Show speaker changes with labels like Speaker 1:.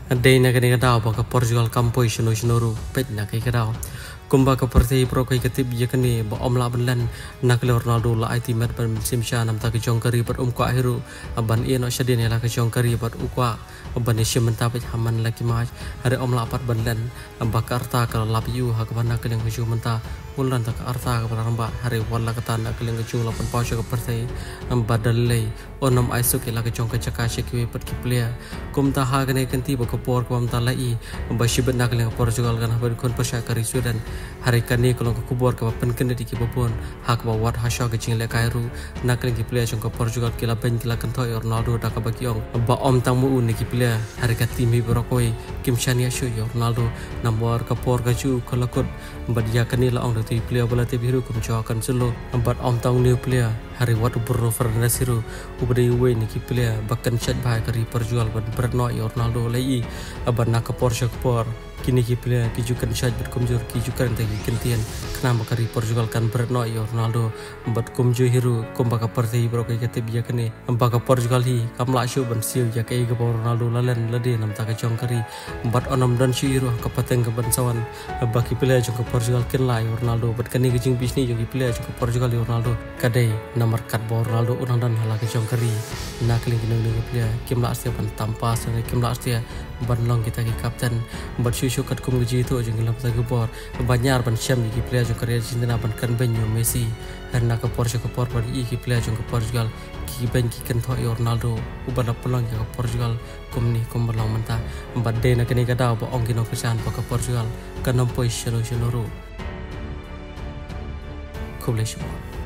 Speaker 1: Day na kani kadao baka Portugal kampoi shinoru pet na kai kadao kumba ka parti pro kai katib ya kani ba omla banlan nak le Ronaldo la IT mat ban simsha nam ta ka jong kari bat kwa hiru ban ien no shadin la ka jong kari bat ukwa ban shimenta pet haman laki maj hari omla pat banlan baka arta ka lap yu ha ka ban nak le ka menta mulan ta ka arta ka ramba hari wala ka tan nak le ka jong la pan pausha ka parti badalai onam aisu ke la ka jong ka chaka shekwe pat ki player kumta ha kani kanti ba por ko amta lai bashi bet nak le Portugal kan haber kon persya kari Sudan hari kani kolong ko kubor ka pen ken di ki bopon hak ba wat hasha ke jing le kairu nak le ki player jong ka Portugal ki la ben ki la kan thoi Ronaldo da ka ba kiong ba om tang mu un ki player hari ka tim hi brokoi kim shania shu Ronaldo number ka por ka chu kolakot badia kani la ong ti player bala ti biru kum cho kan selo bat om tang new player hari wat Bruno Fernandes siru ubade we ni ki player bakan chat bai kari Portugal ban berno Ronaldo lai aban nak Porsche por kini ki player ki jukan shaj bat kumjur ki jukan ta ki kentian kana bakari Portugal kan berno Ronaldo bat kumju hiru kumba ka parti bro kai kate biya kane baka Portugal hi kamla shu ban siu ya kai ga Ronaldo lalen lade nam ta ka jong kari bat onam dan shu hiru ka pateng ka ban sawan baki player jong ka Portugal ken lai Ronaldo bat kani ki jing bisni jong ki player jong ka Portugal Ronaldo kadai nomor kat Ronaldo unang dan hala ka jong kari nakling kinung ni player kimla asia ban tampa sa kimla asia ban long kita ki kapten bat shu kat kum ji to jong lam sa gubor banyar ban syam ki player jong kari Argentina ban kan benyo Messi herna ka Porsche ka por ban ki player jong ka Portugal ki ben ki kan thoi Ronaldo uban pelong ka Portugal kum ni kum balang menta bat de na kani ka daw ba ong kino kesan ka Portugal kan nampoi shelo ro kubleshmo